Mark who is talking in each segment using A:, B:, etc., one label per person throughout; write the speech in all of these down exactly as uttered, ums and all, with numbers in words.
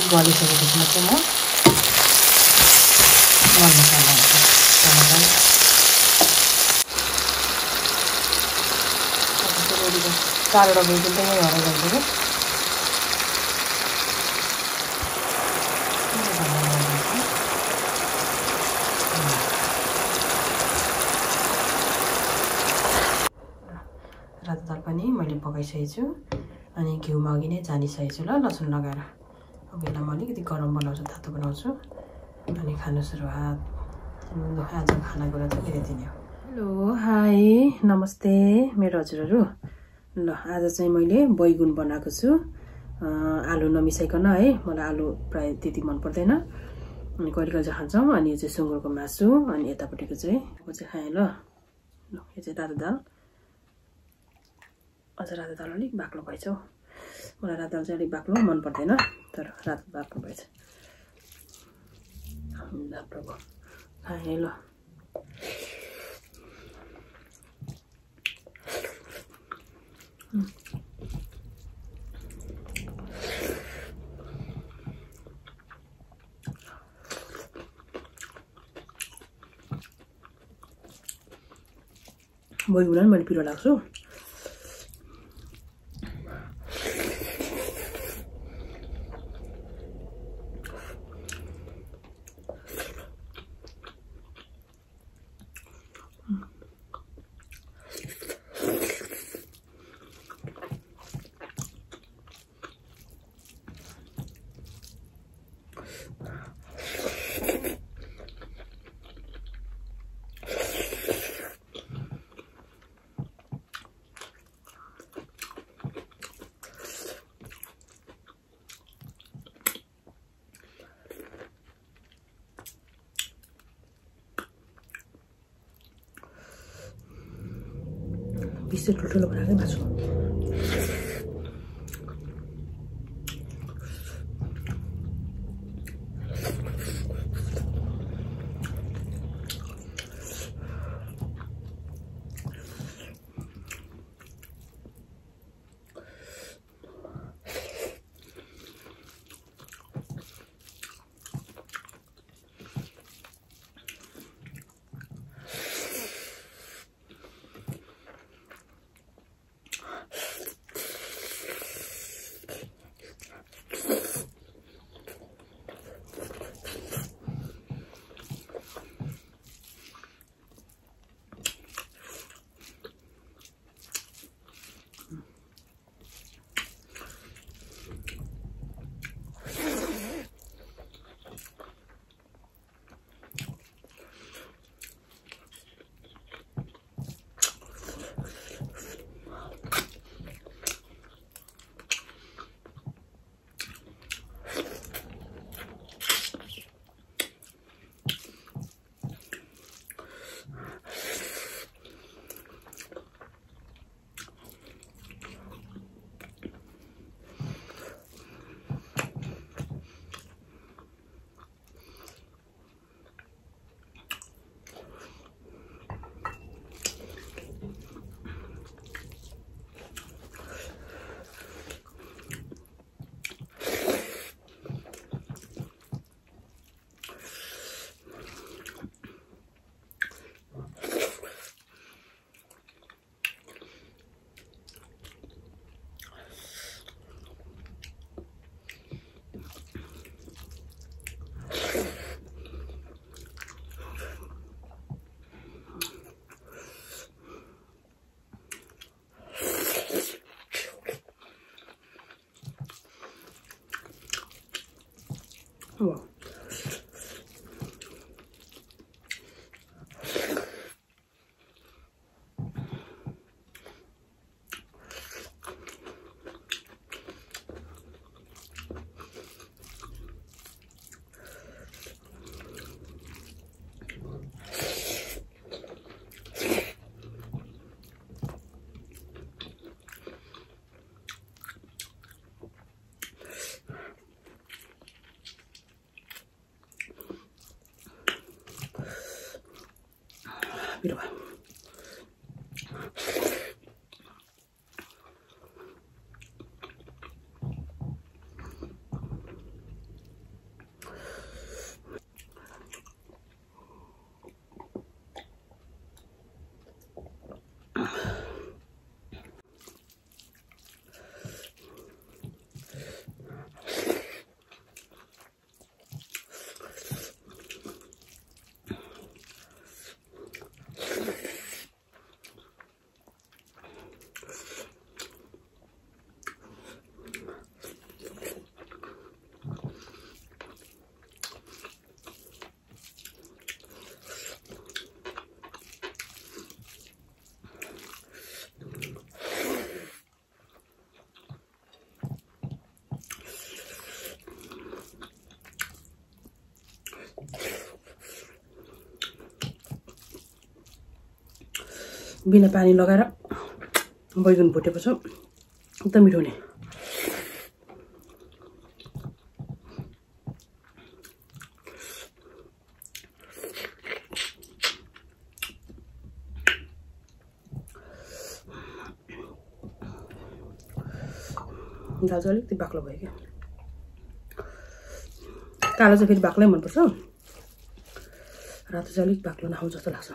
A: गलिसकेपछि मात्रै म मर मसला हाल्छु टमाटर चारवटा बोतल त यहीँ हराइ जान्छ कि रातो दाल पनि मैले पकाइसकेको छु अनि घिउमा अघि नै जानिसकेको छु ल लसुन लगाएर अब यसलाई म अलिकति गरम बनाउँछु तातो बनाउँछु अनि खानु सुरुवात आज खानाकुरा चाहिँ मेरो यति नै हो हेलो हाई नमस्ते मेरो हजुरहरू ल आज चाहिँ मैले बैगुन बनाएको छु आलु नमिसाइकन है मलाई आलु प्राय त्यति मन पर्दैन अनि कहिले कहिले चाहिँ खान्छौँ अनि यो चाहिँ सुँगुरको मासु अनि यतापट्टिको चाहिँ यो चाहिँ खाएँ ल यो चाहिँ रातो दाल अझ रातो दाल अलिक बाक्लो भएछ हौ मलाई रातो दाल चाहिँ अलिक बाक्लो मन पर्दैन तर रातो बाक्लो भएछ बाक्लो खाएँ ल बैगुन पनि मैले पिरो लाग्छु पिस चाहिँ ठुल्ठुलो बनाएकै मासु Wow. Mira. बिना पानी लगाएर बैगुन भुटेपछि एकदम मिठो हुने। दाल चाहिँ अलिकति बाक्लो भयो क्या, कालो चाहिँ फेरि बाक्लै मनपर्छ, रातो चाहिँ अलिक बाक्लो नखाउँ जस्तो लाग्छ।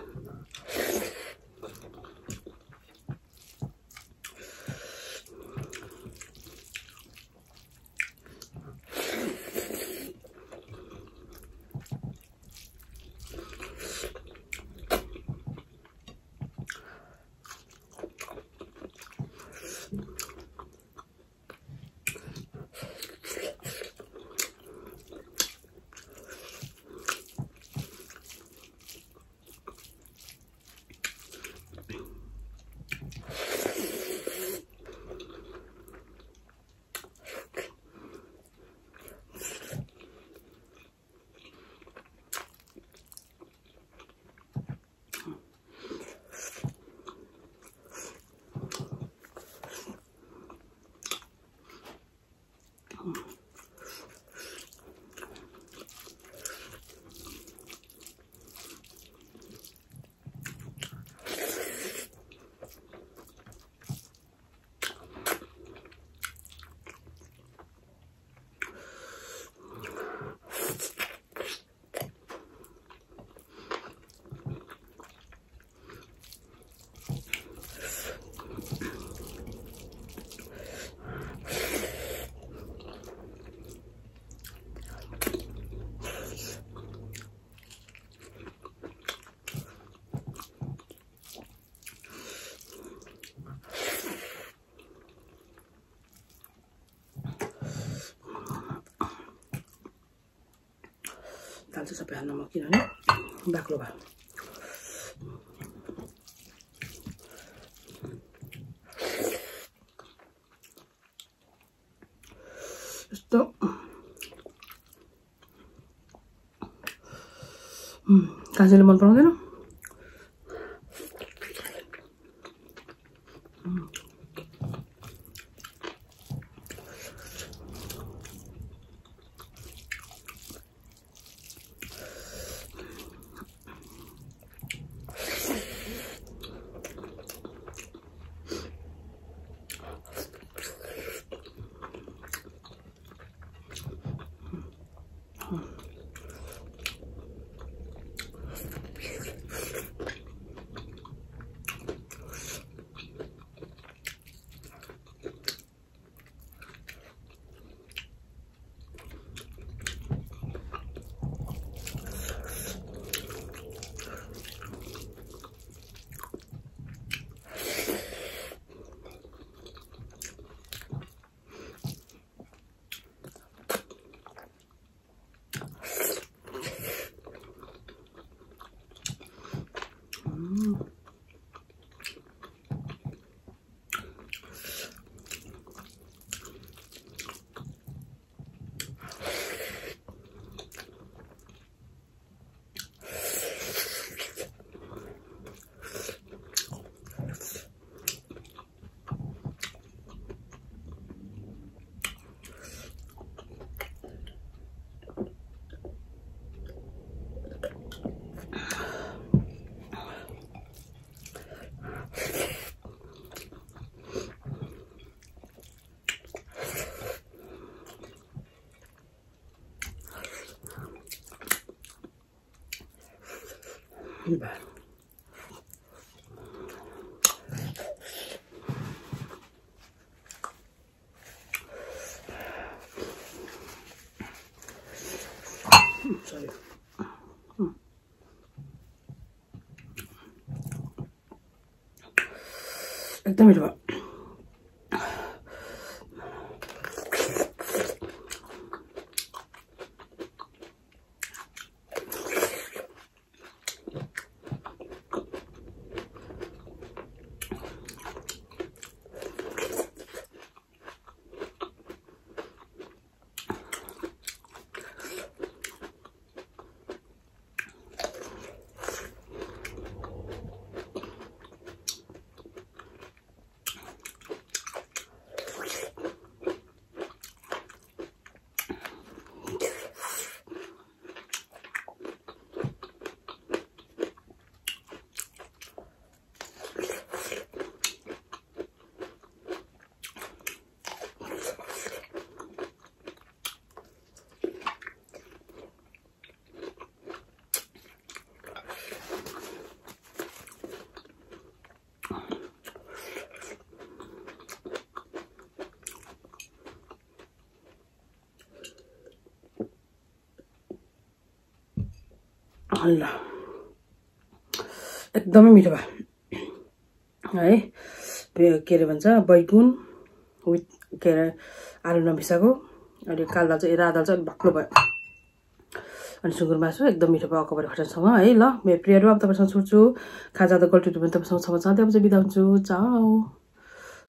A: दाल चाहिँ सबै हाल्न म किनभने बाक्लो भयो। यस्तो कान्छेले मन पराउँदैन, Bye. Sorry. Hmm. एकदम मिठो भयो। ल एकदमै मिठो भयो है के अरे भन्छ बैगुन विथ के अरे आलु नमिसाएको अनि कालो दाल चाहिँ रातो दाल चाहिँ अलिक बाक्लो भयो अनि सुँगुर मासु एकदम मिठो भयो अकबर खटासँग है ल मेरो प्रियहरू अब तपाईँसँग छुट्छु खाजा त गल्टी भने तपाईँसँग सबै बिदा हुन्छु चाउ